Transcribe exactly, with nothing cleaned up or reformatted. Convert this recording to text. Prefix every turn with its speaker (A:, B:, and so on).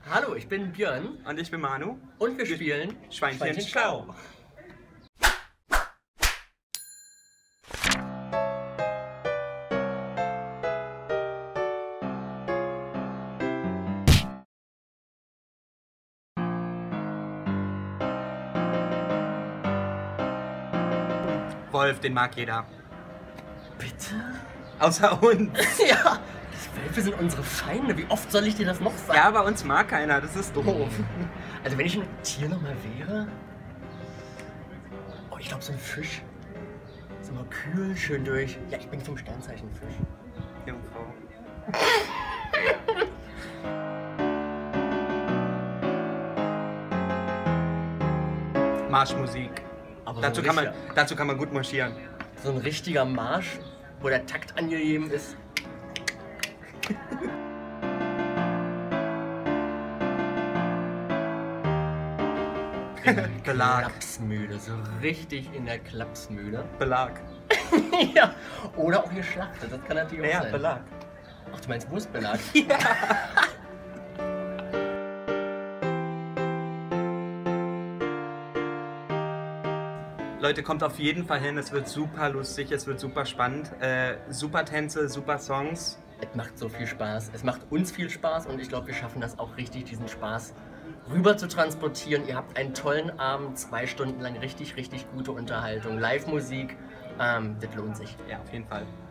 A: Hallo, ich bin Björn.
B: Und ich bin Manu.
A: Und wir spielen
B: Schweinchen,
A: Schweinchen
B: schlau. Wolf, den mag jeder.
A: Bitte?
B: Außer uns.
A: Ja, die Wölfe sind unsere Feinde. Wie oft soll ich dir das noch sagen?
B: Ja, aber uns mag keiner, das ist doof.
A: Also wenn ich ein Tier nochmal wäre... Oh, ich glaube so ein Fisch. So mal kühl, schön durch. Ja, ich bin vom Sternzeichen Fisch.
B: Jungfrau. Marschmusik.
A: Aber
B: Dazu
A: so
B: kann, man,
A: richtig-
B: dazu kann man gut marschieren.
A: So ein richtiger Marsch, wo der Takt angegeben ist.
B: Belag.
A: Klapsmühle, so richtig in der Klapsmühle.
B: Belag.
A: Ja, oder auch geschlachtet, das kann natürlich auch
B: Ja,
A: sein.
B: Belag.
A: Ach, du meinst Wurstbelag?
B: Ja. Leute, kommt auf jeden Fall hin, es wird super lustig, es wird super spannend. Äh, super Tänze, super Songs.
A: Es macht so viel Spaß. Es macht uns viel Spaß und ich glaube, wir schaffen das auch richtig, diesen Spaß rüber zu transportieren. Ihr habt einen tollen Abend, zwei Stunden lang richtig, richtig gute Unterhaltung, Live-Musik. Ähm, das lohnt sich.
B: Ja, auf jeden Fall.